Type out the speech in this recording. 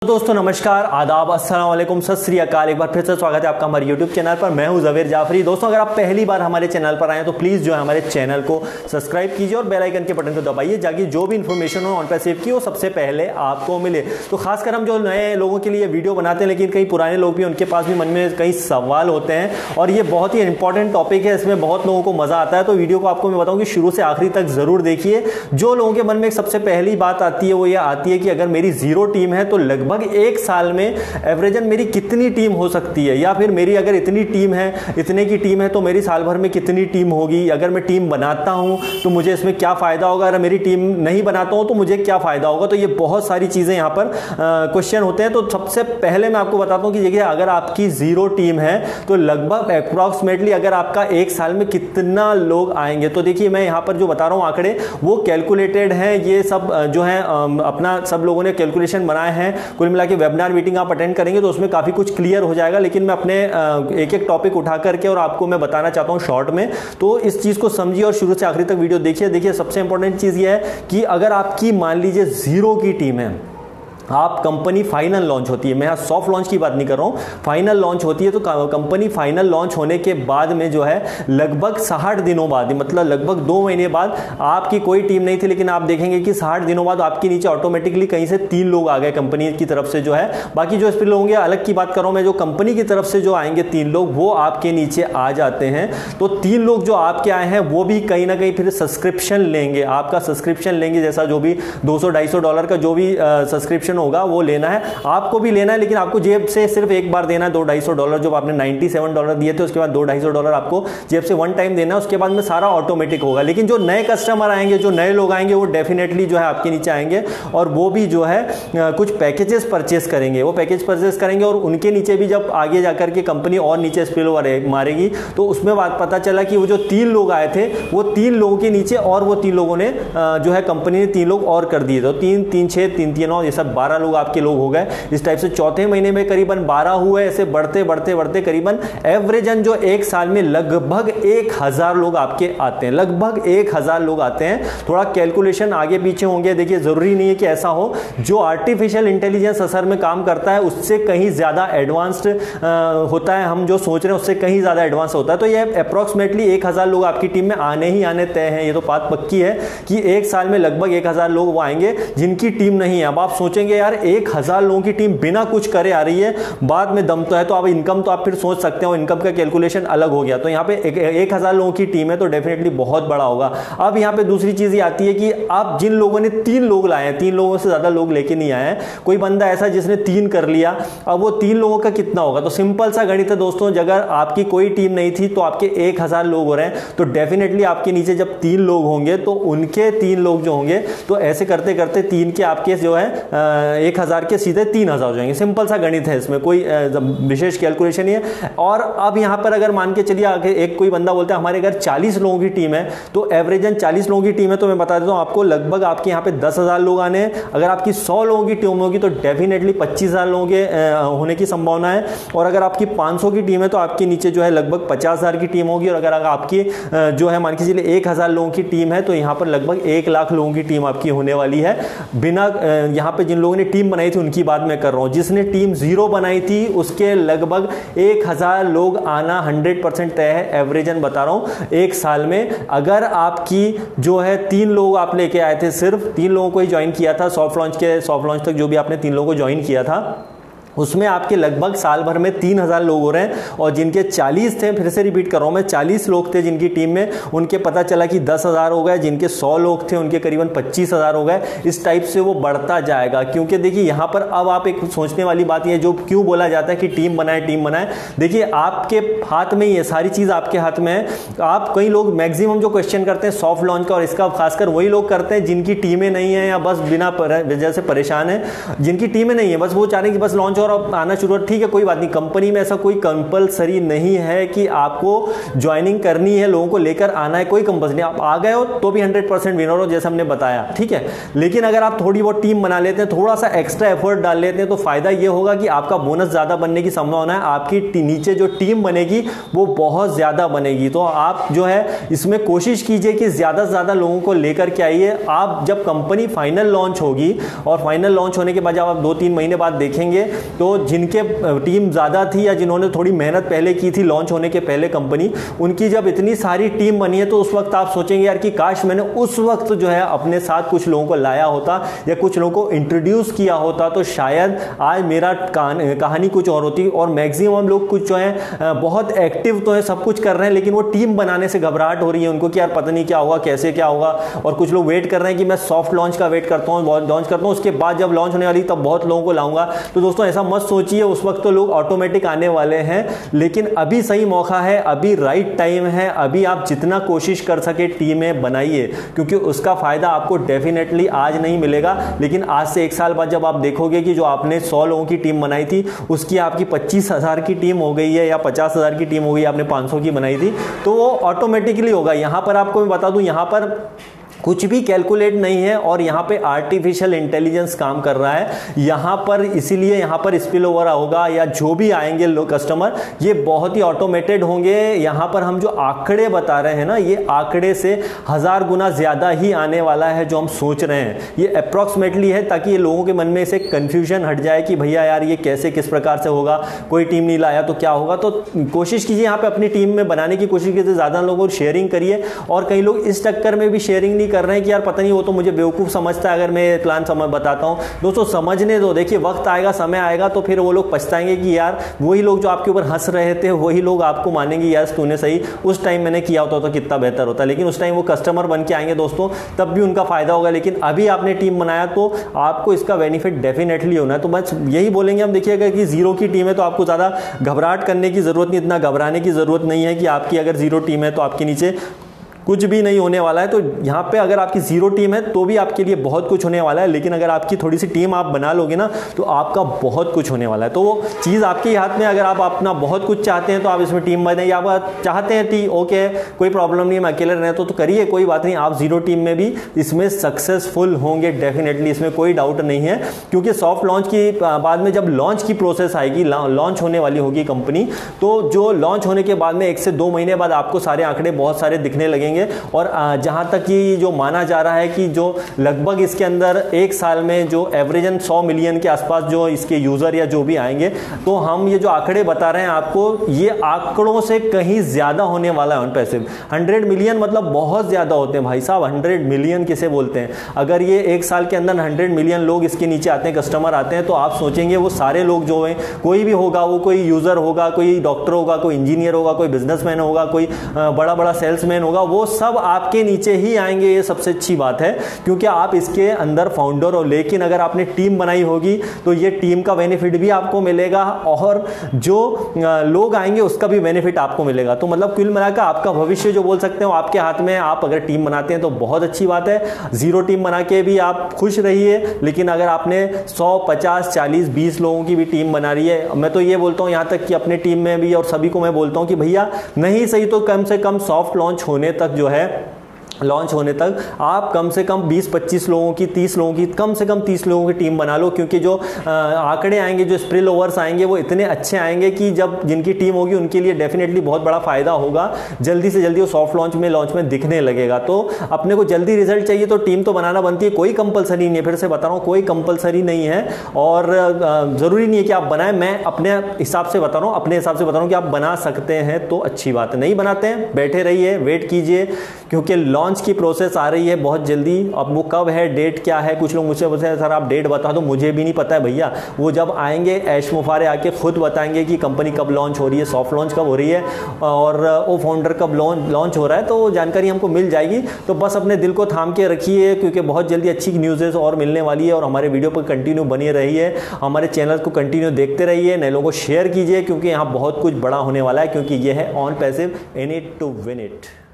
दोस्तों नमस्कार, आदाब, अस्सलाम वालेकुम, सत श्री अकाल। एक बार फिर से स्वागत है आपका हमारे YouTube चैनल पर। मैं हूं ज़वेर जाफरी। दोस्तों अगर आप पहली बार हमारे चैनल पर आए तो प्लीज़ जो है हमारे चैनल को सब्सक्राइब कीजिए और बेल आइकन के बटन को दबाइए ताकि जो भी इन्फॉर्मेशन हो ऑन पे सेव की वो सबसे पहले आपको मिले। तो खासकर हम जो नए लोगों के लिए वीडियो बनाते हैं, लेकिन कई पुराने लोग भी, उनके पास भी मन में कई सवाल होते हैं और ये बहुत ही इंपॉर्टेंट टॉपिक है। इसमें बहुत लोगों को मज़ा आता है, तो वीडियो को आपको मैं बताऊँ कि शुरू से आखिरी तक ज़रूर देखिए। जो लोगों के मन में सबसे पहली बात आती है वो ये आती है कि अगर मेरी ज़ीरो टीम है तो लगभग एक साल में एवरेजन मेरी कितनी टीम हो सकती है, या फिर मेरी अगर इतनी टीम है, इतने की टीम है तो मेरी साल भर में कितनी टीम होगी। अगर मैं टीम बनाता हूं तो मुझे इसमें क्या फ़ायदा होगा, अगर मेरी टीम नहीं बनाता हूं तो मुझे क्या फ़ायदा होगा। तो ये बहुत सारी चीज़ें यहाँ पर क्वेश्चन होते हैं। तो सबसे पहले मैं आपको बताता हूँ कि देखिए, अगर आपकी ज़ीरो टीम है तो लगभग अप्रॉक्सीमेटली अगर आपका एक साल में कितना लोग आएंगे। तो देखिए, मैं यहाँ पर जो बता रहा हूँ आंकड़े वो कैलकुलेटेड हैं। ये सब जो है अपना सब लोगों ने कैलकुलेशन बनाए हैं। कुल मिला के वेबिनार मीटिंग आप अटेंड करेंगे तो उसमें काफ़ी कुछ क्लियर हो जाएगा, लेकिन मैं अपने एक एक टॉपिक उठा करके और आपको मैं बताना चाहता हूँ शॉर्ट में। तो इस चीज़ को समझिए और शुरू से आखिरी तक वीडियो देखिए। देखिए, सबसे इंपॉर्टेंट चीज़ ये है कि अगर आपकी मान लीजिए ज़ीरो की टीम है, आप कंपनी फाइनल लॉन्च होती है, मैं यहाँ सॉफ्ट लॉन्च की बात नहीं कर रहा हूँ, फाइनल लॉन्च होती है, तो कंपनी फाइनल लॉन्च होने के बाद में जो है लगभग 60 दिनों बाद, मतलब लगभग 2 महीने बाद आपकी कोई टीम नहीं थी, लेकिन आप देखेंगे कि 60 दिनों बाद आपके नीचे ऑटोमेटिकली कहीं से 3 लोग आ गए कंपनी की तरफ से जो है। बाकी जो इस पर लोग होंगे अलग की बात कर रहा हूँ मैं, जो कंपनी की तरफ से जो आएंगे 3 लोग वो आपके नीचे आ जाते हैं। तो 3 लोग जो आपके आए हैं वो भी कहीं ना कहीं फिर सब्सक्रिप्शन लेंगे, आपका सब्सक्रिप्शन लेंगे, जैसा जो भी $200-250 का जो भी सब्सक्रिप्शन होगा वो लेना है, आपको भी लेना है, लेकिन आपको जेब से सिर्फ एक बार देना है $200-250। जो आपने $97 दिए थे उसके बाद $200-250 आपको जेब से वन टाइम देना है। उसके बाद में सारा ऑटोमेटिक होगा। लेकिन जो नए कस्टमर आएंगे, जो नए लोग आएंगे, वो डेफिनेटली जो है आपके नीचे आएंगे और वो भी जो है कुछ पैकेजेस परचेस करेंगे। वो पैकेज परचेस करेंगे और उनके नीचे भी जब आगे जाकर के कंपनी और नीचे स्पिल ओवर मारेगी तो उसमें बात पता चला कि वो जो 3 लोग आए थे वो 3 लोगों के नीचे और वो 3 लोगों ने जो है कंपनी ने 3 लोग और कर दिए। तो 3, 3, 6, 3, 3, 9, ये सब 12 लोग आपके लोग हो गए। इस टाइप से चौथे महीने में करीबन 12 हुए। ऐसे बढ़ते बढ़ते बढ़ते करीबन एवरेजन जो एक साल में लगभग 1000 लोग आपके आते हैं, लगभग 1000 लोग आते हैं। थोड़ा कैलकुलेशन आगे पीछे होंगे। देखिए, जरूरी नहीं है कि ऐसा हो। जो आर्टिफिशियल इंटेलिजेंस असर में काम करता है उससे कहीं ज्यादा एडवांस्ड होता है। हम जो सोच रहे हैं उससे कहीं ज्यादा एडवांस होता है। तो ये अप्रोक्सीमेटली 1000 लोग आपकी टीम में आने ही आने तय हैं। ये तो बात पक्की है कि एक साल में लगभग 1000 लोग वो आएंगे जिनकी टीम नहीं है। अब आप सोचेंगे यार 1000 लोगों की टीम बिना कुछ करे आ रही है, बाद में दम तो है, तो अब इनकम तो आप फिर सोच सकते हो, इनकम का कैलकुलेशन अलग हो गया। तो यहाँ पे 1000 लोगों की टीम है तो डेफिनेटली बहुत बड़ा होगा। अब यहाँ पे दूसरी चीज ये आती है कि आप जिन लोगों ने 3 लोग लाए हैं, 3 लोगों से ज्यादा लोग लेके नहीं आए हैं, कोई बंदा ऐसा जिसने 3 कर लिया, अब वो 3 लोगों का कितना होगा। तो सिंपल सा गणित है दोस्तों, अगर आपकी कोई टीम नहीं थी तो आपके 1000 लोग हो रहे हैं, तो डेफिनेटली आपके नीचे जब 3 लोग होंगे तो उनके 3 लोग जो होंगे, तो ऐसे करते करते 3 के आपके जो है 1000 के सीधे 3000 हो जाएंगे। सिंपल सा गणित है, इसमें कोई विशेष कैलकुलेशन नहीं है। और अब यहां पर अगर मान के चलिए आगे एक कोई बंदा बोलता है हमारे अगर 40 लोगों की टीम है, तो एवरेजन 40 लोगों की टीम है, तो मैं बता देता हूं आपको लगभग आपके यहां पे 10,000 लोग आने हैं। अगर आपकी 100 लोगों की टीम होगी तो डेफिनेटली 25,000 लोगों के होने की संभावना है। और अगर आपकी 500 की टीम है तो आपके नीचे जो है लगभग 50,000 की टीम होगी। और अगर आपकी जो है मान के चलिए 1000 लोगों की टीम है तो यहां पर लगभग 1 लाख लोगों की टीम आपकी होने वाली है। बिना यहां पर जिन लोगों ने टीम बनाई थी उनकी बात मैं कर रहा हूं, जिसने टीम 0 बनाई थी उसके लगभग 1000 लोग आना 100% तय है। एवरेजन बता रहा हूं एक साल में। अगर आपकी जो है 3 लोग आप लेके आए थे, सिर्फ 3 लोगों को ही ज्वाइन किया था सॉफ्ट लॉन्च तक जो भी आपने 3 लोगों को ज्वाइन किया था, उसमें आपके लगभग साल भर में 3000 लोग हो रहे हैं। और जिनके 40 थे, फिर से रिपीट कर रहा हूं मैं, 40 लोग थे जिनकी टीम में, उनके पता चला कि 10,000 हो गए। जिनके 100 लोग थे उनके करीबन 25,000 हो गए। इस टाइप से वो बढ़ता जाएगा। क्योंकि देखिए यहां पर अब आप एक सोचने वाली बात यह, जो क्यों बोला जाता है कि टीम बनाए। देखिए आपके हाथ में ही है, सारी चीज आपके हाथ में है। आप कई लोग मैक्सिमम जो क्वेश्चन करते हैं सॉफ्ट लॉन्च का, और इसका खासकर वही लोग करते हैं जिनकी टीमें नहीं है या बस बिना वजह से परेशान है। जिनकी टीमें नहीं है, बस वो चाह रहे हैं कि बस लॉन्च और अब आना शुरू, ठीक है कोई बात नहीं, कंपनी में ऐसा कोई कंपलसरी नहीं है कि आपको ज्वाइनिंग करनी है, लोगों को लेकर आना है, कोई कंपलसरी नहीं। आप आ गए हो तो भी 100% विनर हो, जैसे हमने बताया, ठीक है। लेकिन अगर आप थोड़ी बहुत टीम बना लेते हैं, थोड़ा सा एक्स्ट्रा एफर्ट डाल लेते हैं, तो फायदा ये होगा कि आपका बोनस ज्यादा बनने की संभावना है, आपकी नीचे जो टीम बनेगी वो बहुत ज्यादा बनेगी। तो आप जो है इसमें कोशिश कीजिए कि ज्यादा से ज्यादा लोगों को लेकर के आइए। आप जब कंपनी फाइनल लॉन्च होगी, और फाइनल लॉन्च होने के बाद जब आप 2-3 महीने बाद देखेंगे, तो जिनके टीम ज्यादा थी या जिन्होंने थोड़ी मेहनत पहले की थी लॉन्च होने के पहले कंपनी, उनकी जब इतनी सारी टीम बनी है, तो उस वक्त आप सोचेंगे यार कि काश मैंने उस वक्त जो है अपने साथ कुछ लोगों को लाया होता या कुछ लोगों को इंट्रोड्यूस किया होता, तो शायद आज मेरा कहानी कुछ और होती। और मैक्सिमम लोग कुछ जो है बहुत एक्टिव तो है, सब कुछ कर रहे हैं, लेकिन वो टीम बनाने से घबराहट हो रही है उनको कि यार पता नहीं क्या होगा, कैसे क्या होगा। और कुछ लोग वेट कर रहे हैं कि मैं सॉफ्ट लॉन्च का वेट करता हूँ, लॉन्च करता हूँ, उसके बाद जब लॉन्च होने वाली तब बहुत लोगों को लाऊंगा। तो दोस्तों ऐसा मत सोचिए, उस वक्त तो लोग ऑटोमेटिक आने वाले हैं, लेकिन अभी सही मौका है, अभी राइट टाइम है, अभी आप जितना कोशिश कर सके टीमें बनाइए, क्योंकि उसका फायदा आपको डेफिनेटली आज नहीं मिलेगा, लेकिन आज से 1 साल बाद जब आप देखोगे कि जो आपने 100 लोगों की टीम बनाई थी उसकी आपकी 25,000 की टीम हो गई है या 50,000 की टीम हो गई, आपने 500 की बनाई थी, तो वो ऑटोमेटिकली होगा। यहां पर आपको मैं बता दूं, यहां पर कुछ भी कैलकुलेट नहीं है, और यहां पे आर्टिफिशियल इंटेलिजेंस काम कर रहा है यहां पर, इसीलिए यहां पर स्पिल ओवर होगा या जो भी आएंगे लोग कस्टमर, ये बहुत ही ऑटोमेटेड होंगे। यहां पर हम जो आंकड़े बता रहे हैं ना, ये आंकड़े से 1000 गुना ज्यादा ही आने वाला है जो हम सोच रहे हैं। ये अप्रोक्सीमेटली है, ताकि ये लोगों के मन में से कंफ्यूजन हट जाए कि भैया यार ये कैसे किस प्रकार से होगा, कोई टीम नहीं लाया तो क्या होगा। तो कोशिश कीजिए यहाँ पे अपनी टीम में बनाने की कोशिश कीजिए, ज्यादा लोगों को शेयरिंग करिए। और कई लोग इस चक्कर में भी शेयरिंग नहीं कर रहे हैं कि यार पता नहीं वो तो मुझे बेवकूफ समझता है अगर मैं प्लान समझ बताता हूं। दोस्तों समझने दो, देखिए वक्त आएगा, समय आएगा, तो फिर वो लोग पछताएंगे कि यार वही लोग जो आपके ऊपर हंस रहे थे वही लोग आपको मानेंगे यार तूने सही उस टाइम मैंने किया होता तो कितना बेहतर होता। लेकिन उस टाइम वो कस्टमर बन के आएंगे दोस्तों, तब भी उनका फायदा होगा। लेकिन अभी आपने टीम बनाया तो आपको इसका बेनिफिट डेफिनेटली होना है। तो बस यही बोलेंगे हम, देखिएगा कि 0 की टीम है तो आपको ज्यादा घबराहट करने की जरूरत नहीं, इतना घबराने की जरूरत नहीं है कि आपकी अगर 0 टीम है तो आपके नीचे कुछ भी नहीं होने वाला है। तो यहाँ पे अगर आपकी 0 टीम है तो भी आपके लिए बहुत कुछ होने वाला है, लेकिन अगर आपकी थोड़ी सी टीम आप बना लोगे ना तो आपका बहुत कुछ होने वाला है। तो वो चीज़ आपके हाथ में, अगर आप अपना बहुत कुछ चाहते हैं तो आप इसमें टीम बनाइए। आप चाहते हैं कि ओके कोई प्रॉब्लम नहीं, मैं अकेले रहना तो करिए, कोई बात नहीं, आप 0 टीम में भी इसमें सक्सेसफुल होंगे डेफिनेटली, इसमें कोई डाउट नहीं है। क्योंकि सॉफ्ट लॉन्च की बाद में जब लॉन्च की प्रोसेस आएगी, लॉन्च होने वाली होगी कंपनी, तो जो लॉन्च होने के बाद में 1 से 2 महीने बाद आपको सारे आंकड़े बहुत सारे दिखने लगेंगे। और जहां तक कि जो माना जा रहा है कि जो लगभग इसके अंदर 1 साल में जो एवरेजन 100 मिलियन के आसपास जो इसके यूजर या जो भी आएंगे, तो हम ये जो आंकड़े बता रहे हैं आपको, ये आंकड़ों से कहीं ज्यादा होने वाला है ऑन पैसिव। 100 मिलियन मतलब बहुत ज्यादा होते हैं भाई साहब, 100 मिलियन किसे बोलते हैं। अगर ये 1 साल के अंदर 100 मिलियन लोग इसके नीचे आते हैं, कस्टमर आते हैं, तो आप सोचेंगे वो सारे लोग जो हैं, कोई भी होगा, वो कोई यूजर होगा, कोई डॉक्टर होगा, कोई इंजीनियर होगा, कोई बिजनेसमैन होगा, कोई बड़ा बड़ा सेल्समैन होगा, वो सब आपके नीचे ही आएंगे। ये सबसे अच्छी बात है क्योंकि आप इसके अंदर फाउंडर हो। लेकिन अगर आपने टीम बनाई होगी तो ये टीम का बेनिफिट भी आपको मिलेगा और जो लोग आएंगे उसका भी बेनिफिट आपको मिलेगा। तो मतलब कुल मिलाकर आपका भविष्य जो बोल सकते हो आपके हाथ में। आप अगर टीम बनाते हैं तो बहुत अच्छी बात है, 0 टीम बना के भी आप खुश रहिए। लेकिन अगर आपने 100, 50, 40, 20 लोगों की भी टीम बना रही है, मैं तो ये बोलता हूं यहां तक कि अपने टीम में भी और सभी को मैं बोलता हूं कि भैया नहीं सही तो कम से कम सॉफ्ट लॉन्च होने तक जो है, लॉन्च होने तक आप कम से कम 20-25 लोगों की, 30 लोगों की, कम से कम 30 लोगों की टीम बना लो। क्योंकि जो आंकड़े आएंगे, जो स्प्रिल ओवर्स आएंगे वो इतने अच्छे आएंगे कि जब जिनकी टीम होगी उनके लिए डेफिनेटली बहुत बड़ा फायदा होगा। जल्दी से जल्दी वो सॉफ्ट लॉन्च में दिखने लगेगा। तो अपने को जल्दी रिजल्ट चाहिए तो टीम तो बनाना बनती है, कोई कंपलसरी नहीं है। फिर से बता रहा हूँ, कोई कंपलसरी नहीं है और जरूरी नहीं है कि आप बनाएं। मैं अपने हिसाब से बता रहा हूँ, अपने हिसाब से बता रहा हूँ कि आप बना सकते हैं तो अच्छी बात है। नहीं बनाते हैं, बैठे रहिए, वेट कीजिए, क्योंकि लॉन्च की प्रोसेस आ रही है बहुत जल्दी। अब वो कब है, डेट क्या है, कुछ लोग मुझसे बोलते हैं सर आप डेट बता दो, मुझे भी नहीं पता है भैया। वो जब आएंगे ऐश मुफारे आके खुद बताएंगे कि कंपनी कब लॉन्च हो रही है, सॉफ्ट लॉन्च कब हो रही है और वो फाउंडर कब लॉन्च हो रहा है, तो जानकारी हमको मिल जाएगी। तो बस अपने दिल को थाम के रखिए क्योंकि बहुत जल्दी अच्छी न्यूज़ और मिलने वाली है। और हमारे वीडियो पर कंटिन्यू बनी रहिए, हमारे चैनल को कंटिन्यू देखते रहिए, नए लोगों को शेयर कीजिए क्योंकि यहाँ बहुत कुछ बड़ा होने वाला है। क्योंकि ये है on passive, in it to win it.